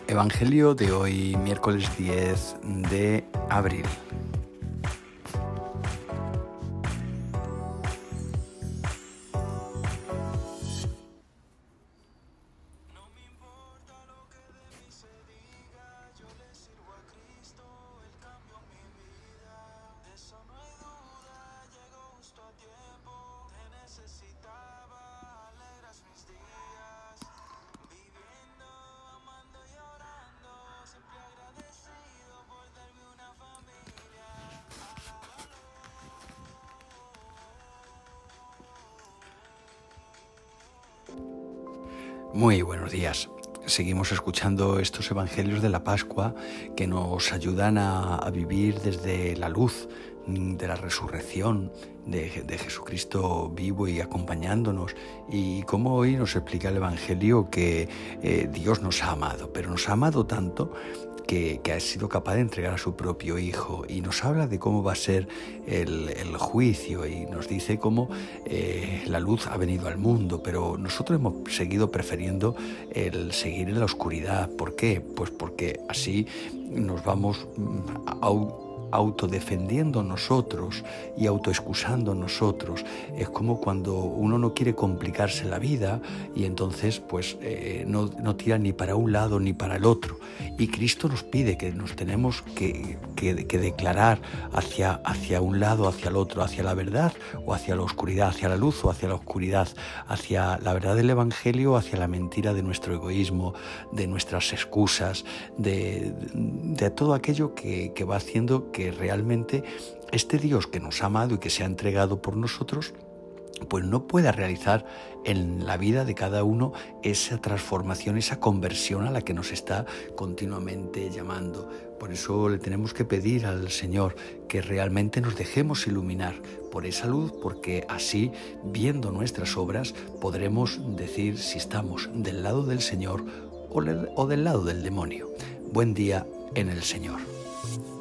Evangelio de hoy, miércoles 10 de abril. Muy buenos días. Seguimos escuchando estos evangelios de la Pascua que nos ayudan a vivir desde la luz de la resurrección de Jesucristo vivo y acompañándonos, y como hoy nos explica el Evangelio que Dios nos ha amado, pero nos ha amado tanto que ha sido capaz de entregar a su propio Hijo, y nos habla de cómo va a ser el juicio, y nos dice cómo la luz ha venido al mundo, pero nosotros hemos seguido prefiriendo el seguir en la oscuridad. ¿Por qué? Pues porque así nos vamos autodefendiendo nosotros y autoexcusando nosotros. Es como cuando uno no quiere complicarse la vida y entonces no tira ni para un lado ni para el otro. Y Cristo nos pide que nos tenemos que declarar hacia un lado, hacia el otro, hacia la verdad o hacia la oscuridad, hacia la luz o hacia la oscuridad, hacia la verdad del Evangelio o hacia la mentira de nuestro egoísmo, de nuestras excusas, de todo aquello que va haciendo que realmente este Dios que nos ha amado y que se ha entregado por nosotros, pues no pueda realizar en la vida de cada uno esa transformación, esa conversión a la que nos está continuamente llamando. Por eso le tenemos que pedir al Señor que realmente nos dejemos iluminar por esa luz, porque así, viendo nuestras obras, podremos decir si estamos del lado del Señor o del lado del demonio. Buen día en el Señor.